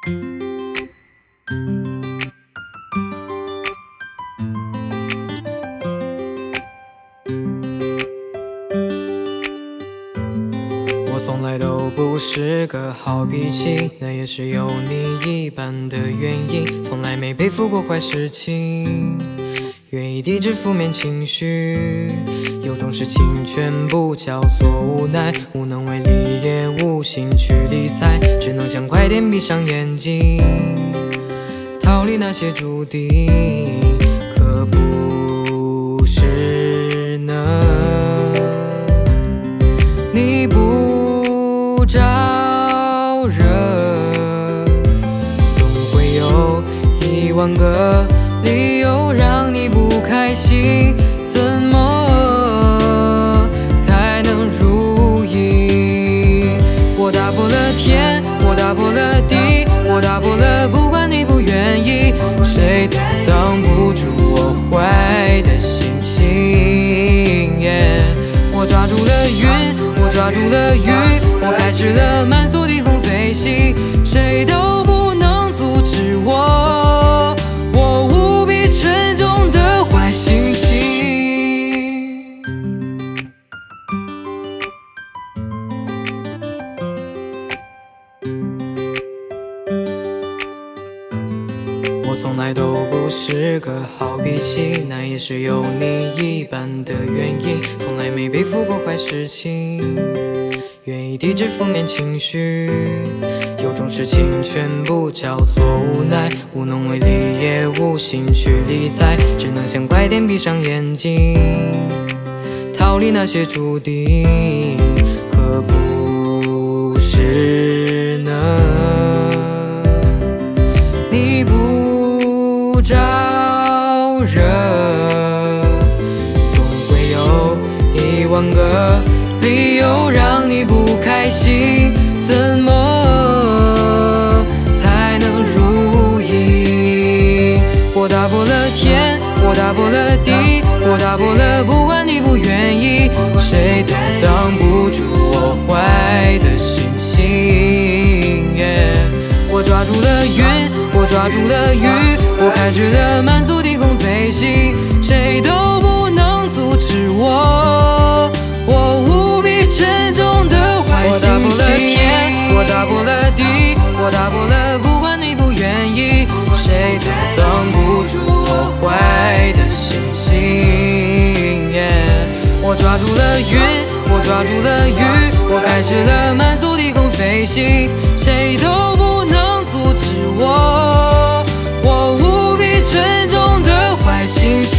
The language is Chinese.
我从来都不是个好脾气，那也是有你一半的原因。从来没背负过坏事情，愿意抵制负面情绪。有种事情全部叫做无奈，无能为力也无心去理睬，只能想快点闭上眼睛，逃离那些注定。可不是呢，你不招惹，总会有10000个理由让你不开心，怎么才能如意？我打破了天，我打破了地，我打破了不管你不愿意，谁都挡不住我坏的心情。我抓住了云，我抓住了雨，我开始了满速低空飞行，谁都不能阻止我，我无比沉重的坏心情。我从来都不是个好脾气，那也是有你一半的原因。从来没背负过坏事情，愿意抵制负面情绪。有种事情全部叫做无奈，无能为力也无心去理睬，只能想快点闭上眼睛，逃离那些注定。可不是呢，你不招惹，总会有10000个理由让你不开心，怎么才能如意？我打破了天，我打破了地，我打破了不管你不愿意，谁都挡不住我坏的心情。我抓住了云，我抓住了雨，我开始了满速低空飞行，谁都不能阻止我，我无比沉重的坏心情。我打破了天，我打破了地，我打破了不管你不愿意，谁都挡不住我坏的心情。我抓住了云，我抓住了雨，我开始了满速低空飞行，谁都不能阻止我，我无比沉重的坏心情。